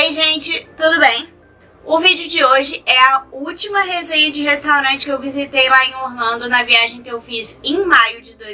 Ei gente, tudo bem? O vídeo de hoje é a última resenha de restaurante que eu visitei lá em Orlando na viagem que eu fiz em maio de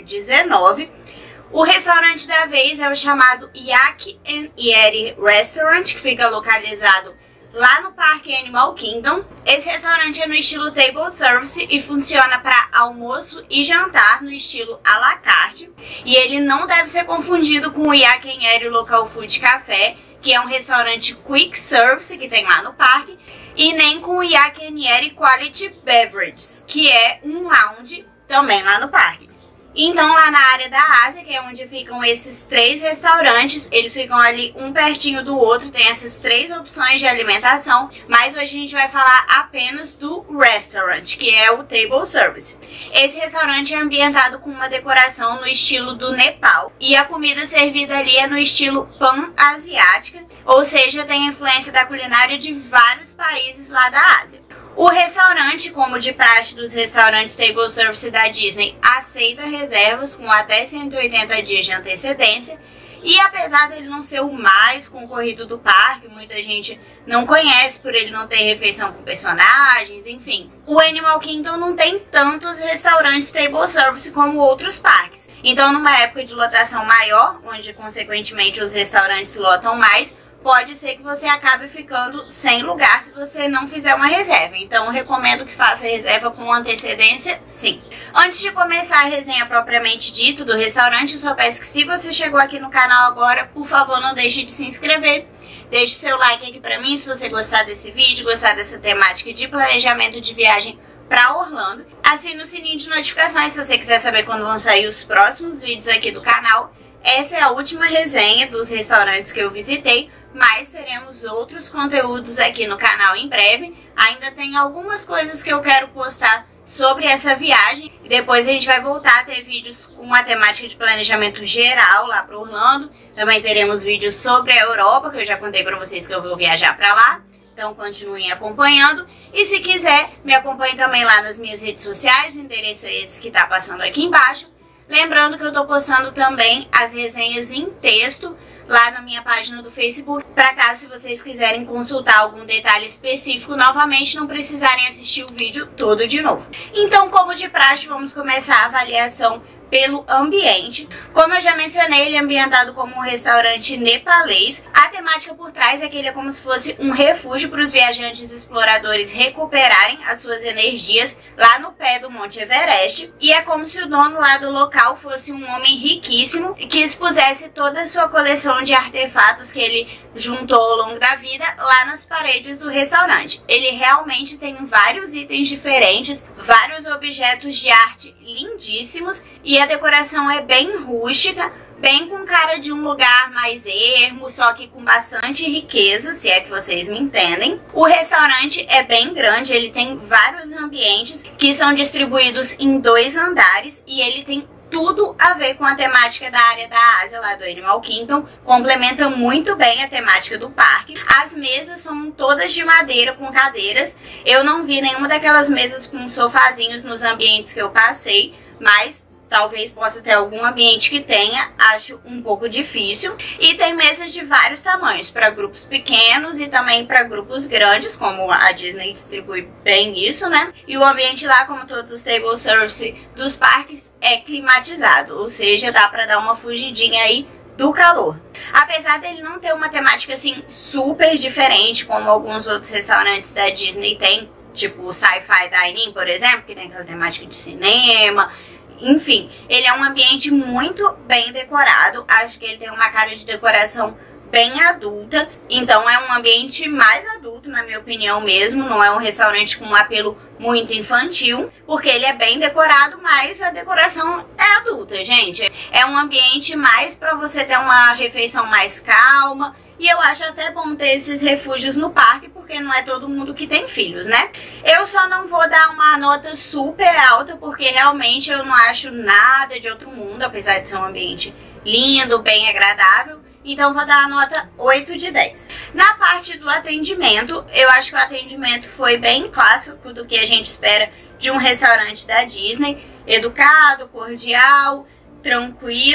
2019. O restaurante da vez é o chamado Yak & Yeti Restaurant, que fica localizado lá no Parque Animal Kingdom. Esse restaurante é no estilo table service e funciona para almoço e jantar no estilo à la carte. E ele não deve ser confundido com o Yak & Yeti Local Food Café, que é um restaurante quick service que tem lá no parque, e nem com o Yak & Yeti Quality Beverages, que é um lounge também lá no parque. Então lá na área da Ásia, que é onde ficam esses três restaurantes, eles ficam ali um pertinho do outro, tem essas três opções de alimentação, mas hoje a gente vai falar apenas do restaurant, que é o table service. Esse restaurante é ambientado com uma decoração no estilo do Nepal, e a comida servida ali é no estilo pan-asiática, ou seja, tem influência da culinária de vários países lá da Ásia. O restaurante, como de praxe dos restaurantes table service da Disney, aceita reservas com até 180 dias de antecedência. E apesar dele não ser o mais concorrido do parque, muita gente não conhece por ele não ter refeição com personagens, enfim. O Animal Kingdom não tem tantos restaurantes table service como outros parques. Então, numa época de lotação maior, onde consequentemente os restaurantes lotam mais, pode ser que você acabe ficando sem lugar se você não fizer uma reserva. Então, eu recomendo que faça reserva com antecedência, sim. Antes de começar a resenha propriamente dito do restaurante, eu só peço que se você chegou aqui no canal agora, por favor, não deixe de se inscrever. Deixe seu like aqui pra mim se você gostar desse vídeo, gostar dessa temática de planejamento de viagem para Orlando. Assine o sininho de notificações se você quiser saber quando vão sair os próximos vídeos aqui do canal. Essa é a última resenha dos restaurantes que eu visitei, mas teremos outros conteúdos aqui no canal em breve. Ainda tem algumas coisas que eu quero postar sobre essa viagem. E depois a gente vai voltar a ter vídeos com a temática de planejamento geral lá para Orlando. Também teremos vídeos sobre a Europa, que eu já contei para vocês que eu vou viajar para lá. Então continuem acompanhando. E se quiser, me acompanhe também lá nas minhas redes sociais. O endereço é esse que está passando aqui embaixo. Lembrando que eu estou postando também as resenhas em texto lá na minha página do Facebook, para caso se vocês quiserem consultar algum detalhe específico novamente, não precisarem assistir o vídeo todo de novo. Então, como de praxe, vamos começar a avaliação pelo ambiente. Como eu já mencionei, ele é ambientado como um restaurante nepalês. A temática por trás é que ele é como se fosse um refúgio para os viajantes exploradores recuperarem as suas energias lá no pé do Monte Everest. E é como se o dono lá do local fosse um homem riquíssimo que expusesse toda a sua coleção de artefatos que ele juntou ao longo da vida lá nas paredes do restaurante. Ele realmente tem vários itens diferentes, vários objetos de arte lindíssimos, e a decoração é bem rústica, bem com cara de um lugar mais ermo, só que com bastante riqueza, se é que vocês me entendem. O restaurante é bem grande, ele tem vários ambientes que são distribuídos em 2 andares, e ele tem tudo a ver com a temática da área da Ásia, lá do Animal Kingdom. Complementa muito bem a temática do parque. As mesas são todas de madeira com cadeiras. Eu não vi nenhuma daquelas mesas com sofazinhos nos ambientes que eu passei, mas talvez possa ter algum ambiente que tenha, acho um pouco difícil. E tem mesas de vários tamanhos, para grupos pequenos e também para grupos grandes, como a Disney distribui bem isso, né? E o ambiente lá, como todos os table service dos parques, é climatizado, ou seja, dá para dar uma fugidinha aí do calor. Apesar dele não ter uma temática assim super diferente, como alguns outros restaurantes da Disney tem, tipo o Sci-Fi Dining, por exemplo, que tem aquela temática de cinema. Enfim, ele é um ambiente muito bem decorado. Acho que ele tem uma cara de decoração bem adulta. Então é um ambiente mais adulto, na minha opinião mesmo. Não é um restaurante com um apelo muito infantil, porque ele é bem decorado, mas a decoração é adulta, gente. É um ambiente mais para você ter uma refeição mais calma. E eu acho até bom ter esses refúgios no parque, porque não é todo mundo que tem filhos, né? Eu só não vou dar uma nota super alta, porque realmente eu não acho nada de outro mundo, apesar de ser um ambiente lindo, bem agradável. Então vou dar a nota 8 de 10. Na parte do atendimento, eu acho que o atendimento foi bem clássico do que a gente espera de um restaurante da Disney. Educado, cordial, tranquilo.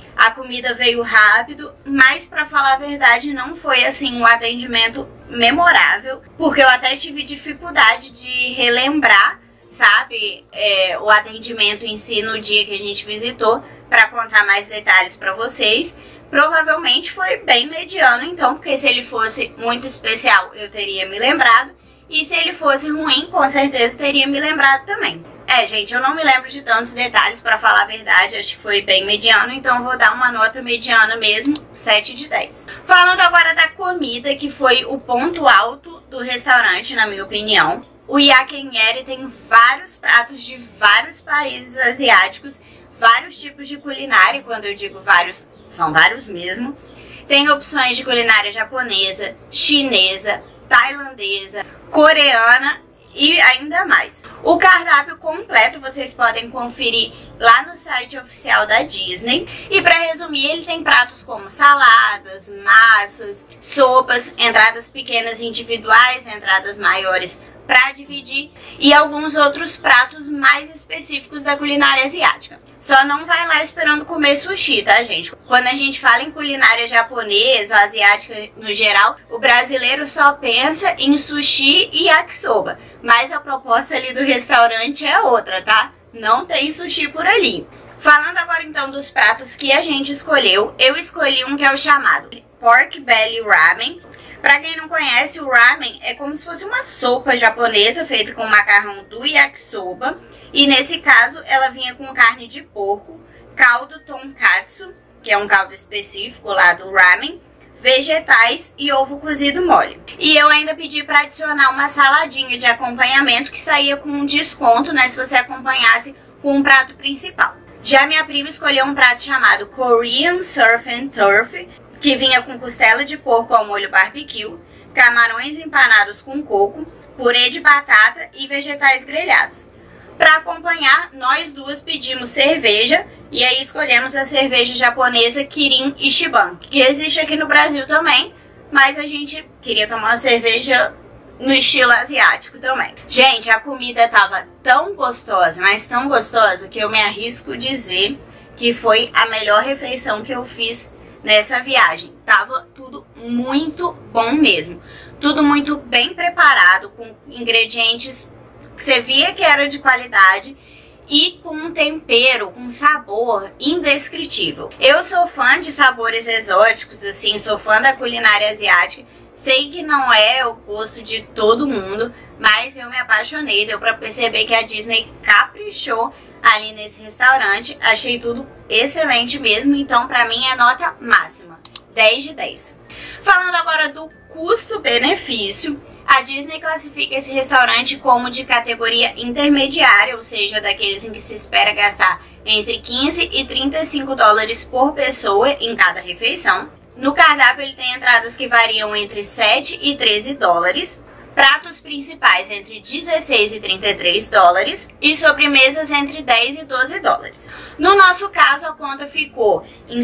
A comida veio rápido, mas pra falar a verdade não foi assim um atendimento memorável, porque eu até tive dificuldade de relembrar, sabe, o atendimento em si no dia que a gente visitou, pra contar mais detalhes pra vocês. Provavelmente foi bem mediano então, porque se ele fosse muito especial eu teria me lembrado, e se ele fosse ruim com certeza teria me lembrado também. Gente, eu não me lembro de tantos detalhes pra falar a verdade, acho que foi bem mediano, então eu vou dar uma nota mediana mesmo, 7 de 10. Falando agora da comida, que foi o ponto alto do restaurante, na minha opinião. O Yakinyeri tem vários pratos de vários países asiáticos, vários tipos de culinária, quando eu digo vários, são vários mesmo. Tem opções de culinária japonesa, chinesa, tailandesa, coreana e ainda mais. O cardápio completo vocês podem conferir lá no site oficial da Disney. E para resumir, ele tem pratos como saladas, massas, sopas, entradas pequenas individuais, entradas maiores para dividir e alguns outros pratos mais específicos da culinária asiática. Só não vai lá esperando comer sushi, tá, gente? Quando a gente fala em culinária japonesa ou asiática no geral, o brasileiro só pensa em sushi e yakisoba. Mas a proposta ali do restaurante é outra, tá? Não tem sushi por ali. Falando agora então dos pratos que a gente escolheu, eu escolhi um que é o chamado Pork Belly Ramen. Pra quem não conhece, o ramen é como se fosse uma sopa japonesa feita com macarrão do yakisoba. E nesse caso, ela vinha com carne de porco, caldo tonkatsu, que é um caldo específico lá do ramen, vegetais e ovo cozido mole. E eu ainda pedi para adicionar uma saladinha de acompanhamento que saía com um desconto, né, se você acompanhasse com um prato principal. Já minha prima escolheu um prato chamado Korean Surf and Turf, que vinha com costela de porco ao molho barbecue, camarões empanados com coco, purê de batata e vegetais grelhados. Para acompanhar, nós duas pedimos cerveja e aí escolhemos a cerveja japonesa Kirin Ichiban, que existe aqui no Brasil também, mas a gente queria tomar uma cerveja no estilo asiático também. Gente, a comida tava tão gostosa, mas tão gostosa, que eu me arrisco dizer que foi a melhor refeição que eu fiz nessa viagem. Tava tudo muito bom mesmo. Tudo muito bem preparado, com ingredientes que você via que era de qualidade e com um tempero, com um sabor indescritível. Eu sou fã de sabores exóticos, assim, sou fã da culinária asiática. Sei que não é o gosto de todo mundo, mas eu me apaixonei. Deu pra perceber que a Disney caprichou ali nesse restaurante. Achei tudo excelente mesmo, então pra mim é nota máxima, 10 de 10. Falando agora do custo-benefício, a Disney classifica esse restaurante como de categoria intermediária, ou seja, daqueles em que se espera gastar entre 15 e 35 dólares por pessoa em cada refeição. No cardápio ele tem entradas que variam entre 7 e 13 dólares, pratos principais entre 16 e 33 dólares e sobremesas entre 10 e 12 dólares. No nosso caso, a conta ficou em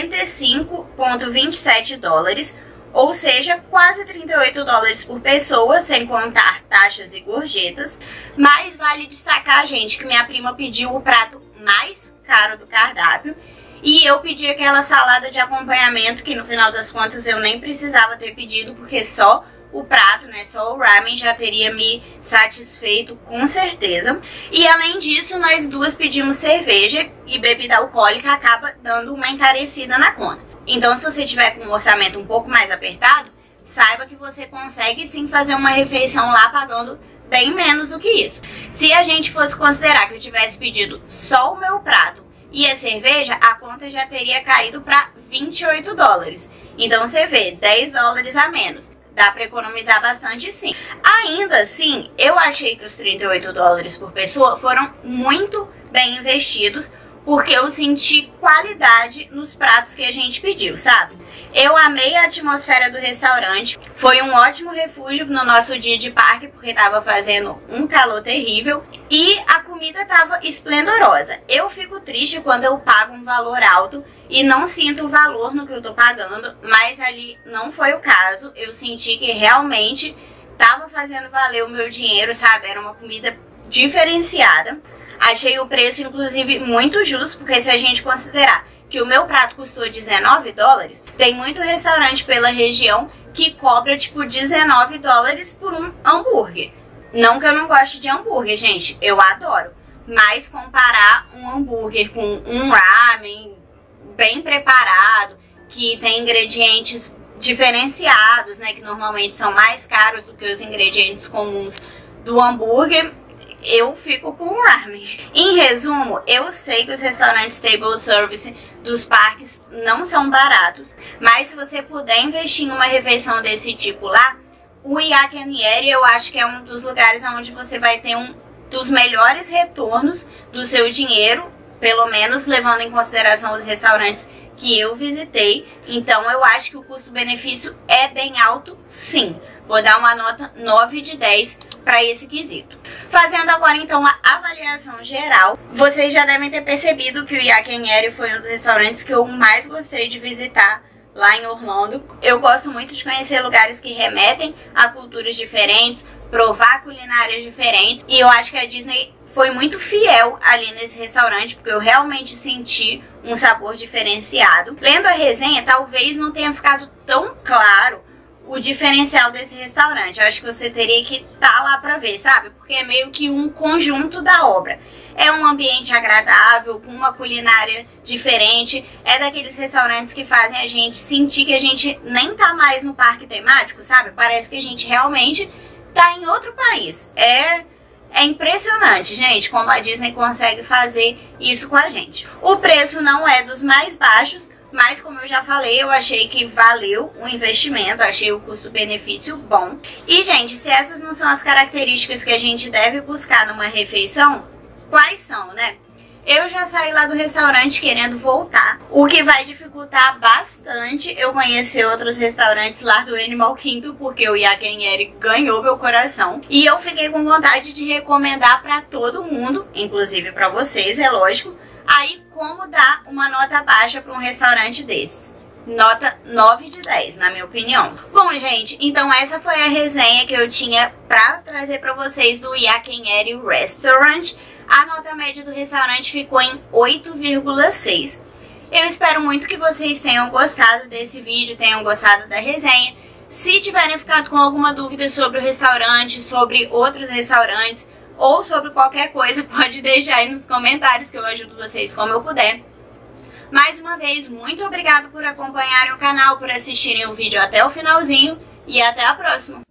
75,27 dólares, ou seja, quase 38 dólares por pessoa, sem contar taxas e gorjetas. Mas vale destacar, gente, que minha prima pediu o prato mais caro do cardápio e eu pedi aquela salada de acompanhamento que no final das contas eu nem precisava ter pedido, porque só o prato, né, só o ramen já teria me satisfeito com certeza. E além disso, nós duas pedimos cerveja e bebida alcoólica acaba dando uma encarecida na conta. Então, se você tiver com um orçamento um pouco mais apertado, saiba que você consegue sim fazer uma refeição lá pagando bem menos do que isso. Se a gente fosse considerar que eu tivesse pedido só o meu prato e a cerveja, a conta já teria caído para 28 dólares. Então você vê, 10 dólares a menos. Dá para economizar bastante sim. Ainda assim, eu achei que os 38 dólares por pessoa foram muito bem investidos, porque eu senti qualidade nos pratos que a gente pediu, sabe? Eu amei a atmosfera do restaurante, foi um ótimo refúgio no nosso dia de parque, porque tava fazendo um calor terrível e a comida tava esplendorosa. Eu fico triste quando eu pago um valor alto e não sinto o valor no que eu tô pagando, mas ali não foi o caso. Eu senti que realmente tava fazendo valer o meu dinheiro, sabe? Era uma comida diferenciada. Achei o preço, inclusive, muito justo, porque se a gente considerar que o meu prato custou $19, tem muito restaurante pela região que cobra tipo $19 por um hambúrguer. Não que eu não goste de hambúrguer, gente, eu adoro. Mas comparar um hambúrguer com um ramen bem preparado, que tem ingredientes diferenciados, né, que normalmente são mais caros do que os ingredientes comuns do hambúrguer, eu fico com o ramen. Em resumo, eu sei que os restaurantes table service dos parques não são baratos, mas se você puder investir em uma refeição desse tipo lá, o Yakinieri eu acho que é um dos lugares onde você vai ter um dos melhores retornos do seu dinheiro, pelo menos levando em consideração os restaurantes que eu visitei. Então eu acho que o custo-benefício é bem alto, sim. Vou dar uma nota 9 de 10 para esse quesito. Fazendo agora então a avaliação geral, vocês já devem ter percebido que o Yakinieri foi um dos restaurantes que eu mais gostei de visitar lá em Orlando. Eu gosto muito de conhecer lugares que remetem a culturas diferentes, provar culinárias diferentes, e eu acho que a Disney foi muito fiel ali nesse restaurante, porque eu realmente senti um sabor diferenciado. Lendo a resenha, talvez não tenha ficado tão claro o diferencial desse restaurante. Eu acho que você teria que estar lá pra ver, sabe? Porque é meio que um conjunto da obra. É um ambiente agradável, com uma culinária diferente. É daqueles restaurantes que fazem a gente sentir que a gente nem tá mais no parque temático, sabe? Parece que a gente realmente tá em outro país. É impressionante, gente, como a Disney consegue fazer isso com a gente. O preço não é dos mais baixos, mas como eu já falei, eu achei que valeu o investimento, achei o custo-benefício bom. E, gente, se essas não são as características que a gente deve buscar numa refeição, quais são, né? Eu já saí lá do restaurante querendo voltar, o que vai dificultar bastante eu conhecer outros restaurantes lá do Animal Kingdom, porque o Yakinieri ganhou meu coração. E eu fiquei com vontade de recomendar pra todo mundo, inclusive pra vocês, é lógico, aí como dar uma nota baixa pra um restaurante desses. Nota 9 de 10, na minha opinião. Bom, gente, então essa foi a resenha que eu tinha pra trazer pra vocês do Yakinieri Restaurant. A nota média do restaurante ficou em 8,6. Eu espero muito que vocês tenham gostado desse vídeo, tenham gostado da resenha. Se tiverem ficado com alguma dúvida sobre o restaurante, sobre outros restaurantes ou sobre qualquer coisa, pode deixar aí nos comentários que eu ajudo vocês como eu puder. Mais uma vez, muito obrigada por acompanharem o canal, por assistirem o vídeo até o finalzinho e até a próxima!